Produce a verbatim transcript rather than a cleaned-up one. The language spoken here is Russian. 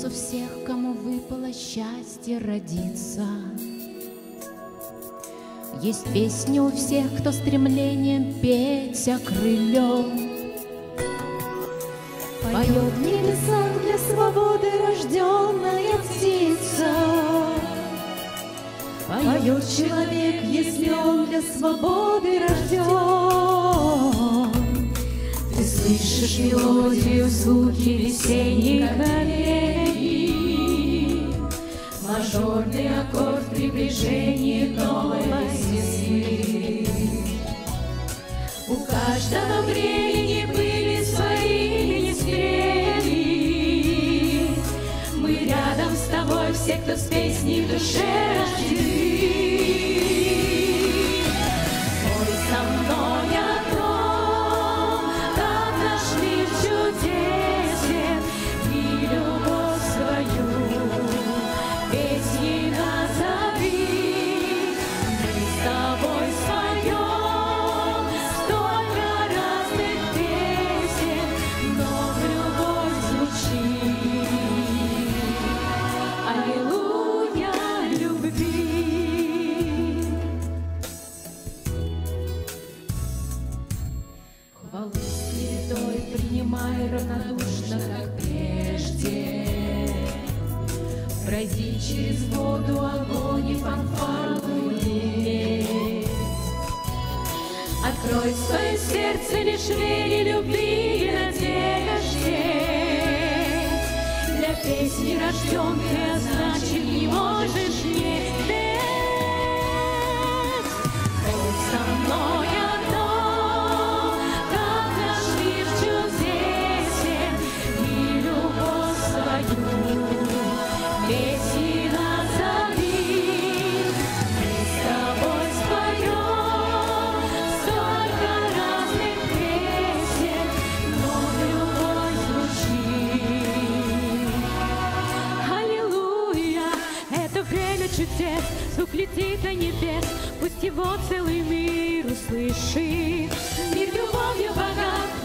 у всех, кому выпало счастье родиться. Есть песни у всех, кто стремлением петь окрылен. Поет в небесах для свободы рожденная птица. Поет человек, если он для свободы рожден. Ты слышишь мелодию, звуки весенней колени, мажорный аккорд приближения новой весны. У каждого времени были свои министрели. Мы рядом с тобой, все, кто с песней в душе рождены. Спой со мной о том, как нашли в чудесе и любовь свою. Песней назови, мы с тобой споем столько разных песен, но в любовь звучит. Аллилуйя любви. Хвалу святой принимай равнодушно, как прежде. Пройди через воду, огонь и фанфарную леть. Открой свое сердце лишь вере, любви и надежде. Для песни рожден ты, а значит не можешь не петь. Пой со мной о том, как нашли в чудесе и любовь свою. Песни назови, мы с тобой споем столько разных песен, но любовь звучит. Аллилуйя, это время чудес, звук летит до небес, пусть его целый мир услышит. Мир любовью богат,